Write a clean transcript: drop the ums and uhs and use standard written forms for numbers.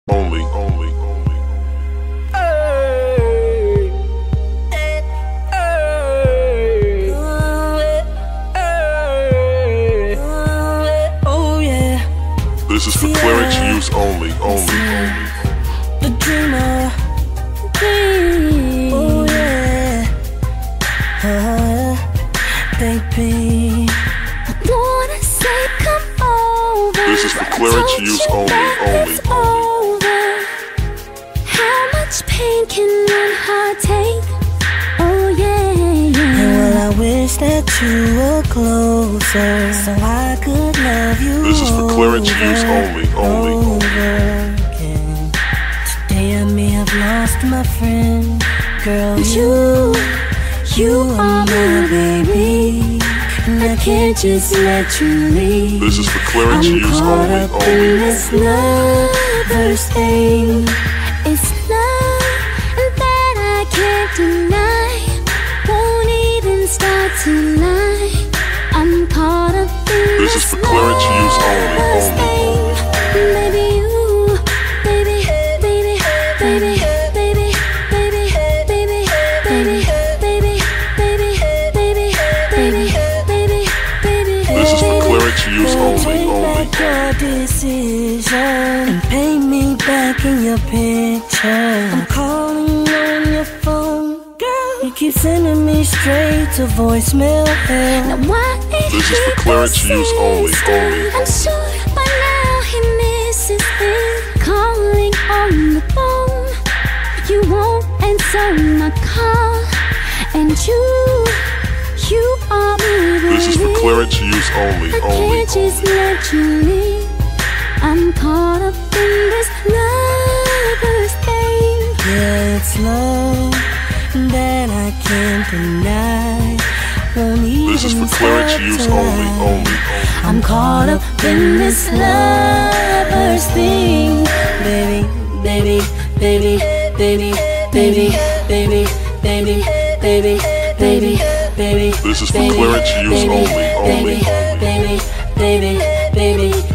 Only. Oh yeah. This is for clearance use only. The dreamer. Oh yeah. Baby, I wanna say come over. This is for clearance use only. How much pain can one heart take? Oh yeah. And well, I wish that you were closer, so I could love you. This is for clearance use only. Over again. Today I may have lost my friend. Girl, you are my baby, and I can't just let you leave. This is for clearance I'm use caught up in this lover's thing. It's love that I can't deny. Won't even start to lie. I'm caught up in This is for clearance use lover's only. thing. Baby, you, baby, baby, baby, baby, baby, baby, baby, baby, baby, baby, baby, baby, baby. This is for clearance use only. Take back your decision and paint me back in your picture. I'm calling on your phone, girl. You keep sending me straight to voicemail. Now why ain't This is for clearance use only. I'm sure by now he misses me. Calling on the phone, you won't answer my call, and you are moving. This is for clearance use only. I can't just let you leave. I'm caught up in this lover's thing. Yeah, it's love that I can't deny. Won't This is even for clearance start use to only. lie. I'm caught up in this lover's thing. Baby, baby, baby, baby, baby, baby, baby, baby, baby, baby. This is for clearance use only. Baby, baby, baby, baby,